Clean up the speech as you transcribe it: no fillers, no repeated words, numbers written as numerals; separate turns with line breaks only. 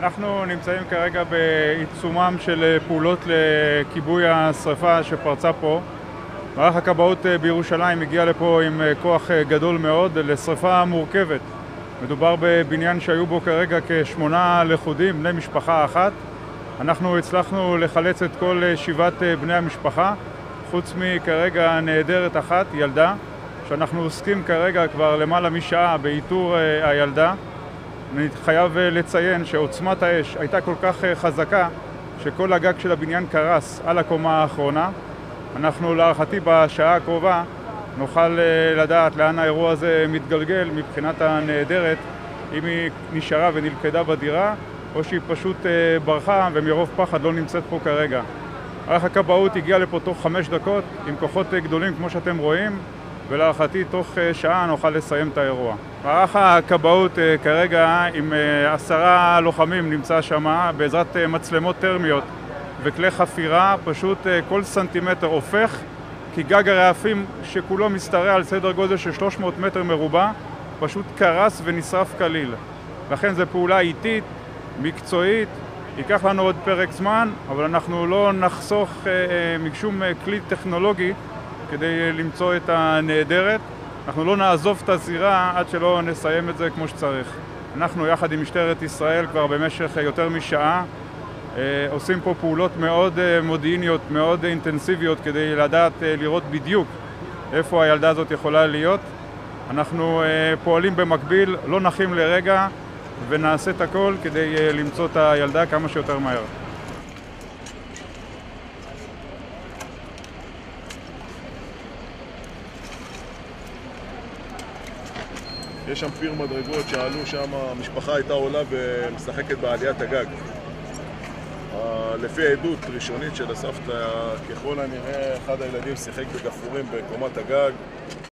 אנחנו נמצאים כרגע בעיצומם של פעולות לכיבוי השריפה שפרצה פה. מערך הכבאות בירושלים הגיע לפה עם כוח גדול מאוד לשריפה מורכבת. מדובר בבניין שהיו בו כרגע כ8 לכודים, בני משפחה אחת. אנחנו הצלחנו לחלץ את כל 7 בני המשפחה, חוץ מכרגע נעדרת אחת, ילדה, שאנחנו עוסקים כרגע כבר למעלה משעה באיתור הילדה. אני חייב לציין שעוצמת האש הייתה כל כך חזקה שכל הגג של הבניין קרס על הקומה האחרונה. אנחנו להערכתי בשעה הקרובה נוכל לדעת לאן האירוע הזה מתגלגל מבחינת הנעדרת, אם היא נשארה ונלכדה בדירה או שהיא פשוט ברחה ומרוב פחד לא נמצאת פה כרגע. מערך הכבאות הגיע לפה תוך 5 דקות עם כוחות גדולים כמו שאתם רואים, ולהערכתי תוך שעה נוכל לסיים את האירוע. מערך הכבאות כרגע עם 10 לוחמים נמצא שם בעזרת מצלמות טרמיות וכלי חפירה. פשוט כל סנטימטר הופך, כי גג הרעפים שכולו משתרע על סדר גודל של 300 מטר מרובע פשוט קרס ונשרף כליל. לכן זו פעולה איטית, מקצועית, ייקח לנו עוד פרק זמן, אבל אנחנו לא נחסוך משום כלי טכנולוגי כדי למצוא את הנעדרת. אנחנו לא נעזוב את הזירה עד שלא נסיים את זה כמו שצריך. אנחנו יחד עם משטרת ישראל כבר במשך יותר משעה עושים פה פעולות מאוד מודיעיניות, מאוד אינטנסיביות כדי לדעת לראות בדיוק איפה הילדה הזאת יכולה להיות. אנחנו פועלים במקביל, לא נחים לרגע, ונעשה את הכל כדי למצוא את הילדה כמה שיותר מהר.
יש שם פיר מדרגות שעלו שם, המשפחה הייתה עולה ומשחקת בעליית הגג. לפי העדות ראשונית של הסבתא, ככל הנראה אחד הילדים שיחק בגפרורים בקומת הגג.